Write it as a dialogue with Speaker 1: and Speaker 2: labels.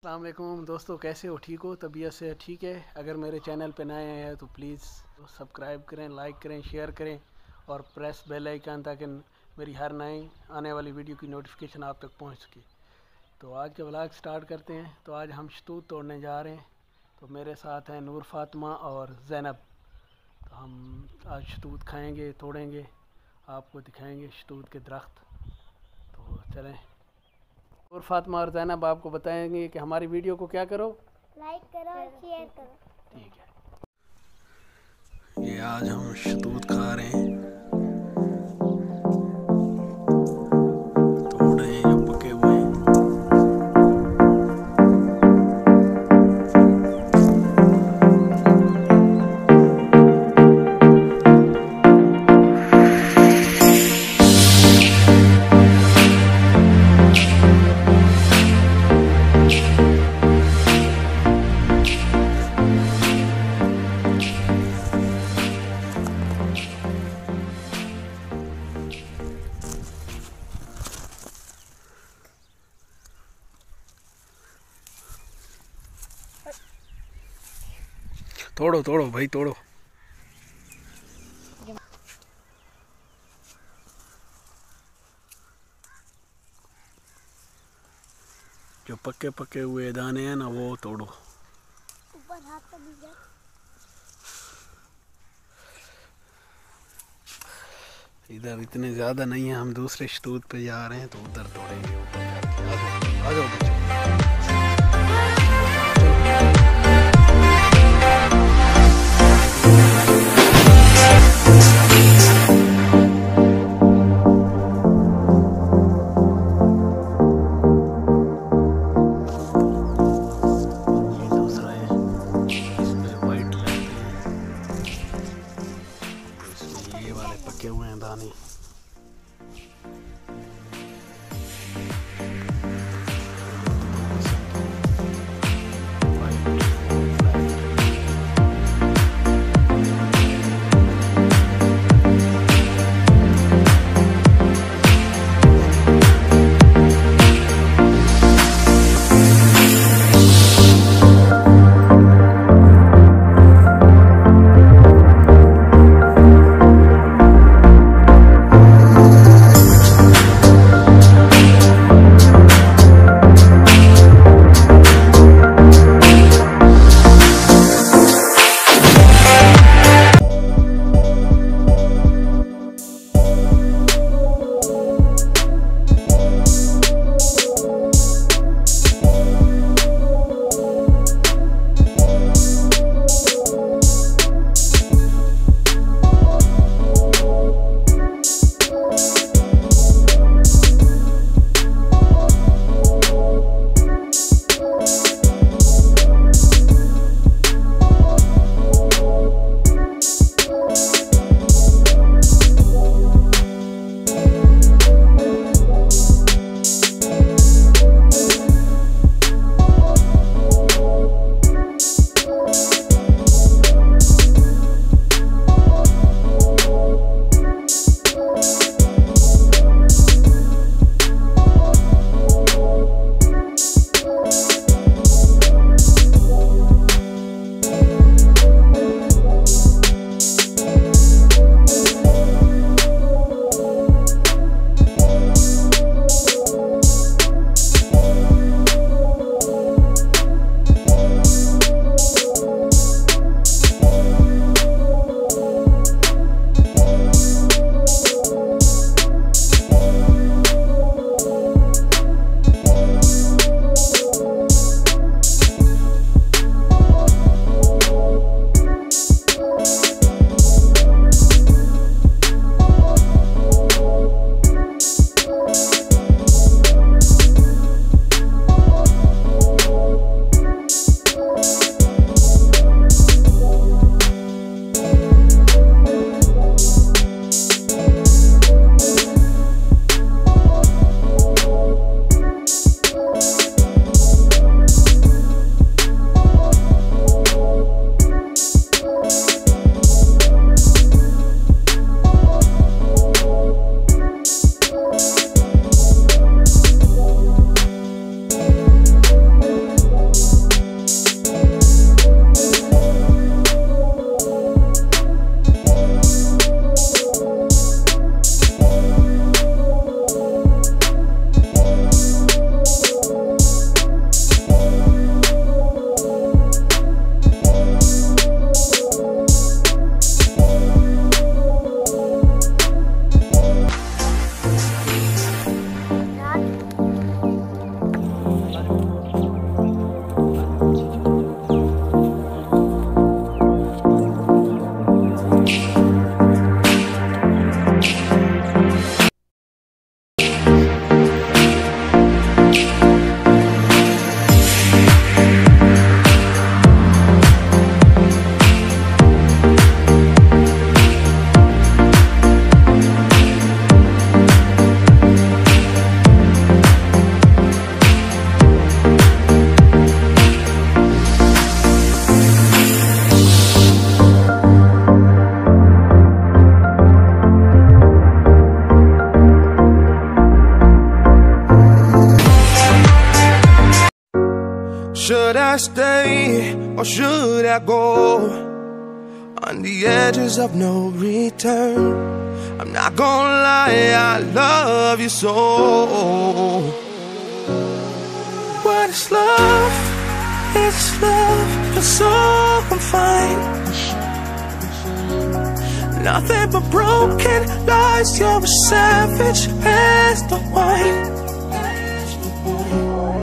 Speaker 1: अस्सलाम वालेकुम दोस्तों, कैसे हो? ठीक हो? तबीयत से ठीक है? अगर मेरे चैनल पे नए हैं तो प्लीज़ सब्सक्राइब करें, लाइक करें, शेयर करें और प्रेस बेल आइकन ताकि मेरी हर नई आने वाली वीडियो की नोटिफिकेशन आप तक पहुंच सके। तो आज का व्लॉग स्टार्ट करते हैं। तो आज हम शतूत तोड़ने जा रहे हैं। तो मेरे साथ हैं नूर फातिमा और ज़ैनब। तो हम आज शतूत खाएँगे, तोड़ेंगे, आपको दिखाएँगे शतूत के दरख्त। तो चलें। और फातिमा और ज़ैनब आपको बताएंगे कि हमारी वीडियो को क्या करो,
Speaker 2: लाइक करो और शेयर करो।
Speaker 1: ठीक है। ये आज हम शतूत खा रहे हैं, तोड़ रहे हैं जो पके हुए हैं। तोड़ो तोड़ो भाई, तोड़ो। जो पके पके हुए दाने हैं ना, वो तोड़ो।
Speaker 2: ऊपर हाथ का बीजा।
Speaker 1: इधर इतने ज़्यादा नहीं है, हम दूसरे शतूत पे जा रहे हैं तो उधर तोड़ेंगे। ऊपर जाके आ जाओ बच्चों। पके हुए हैं दाने।
Speaker 3: Should I stay or should I go? On the edges of no return, I'm not gonna lie, I love you so. What is love? It's love, but so confined. Nothing but broken lies, you're a savage as the wine.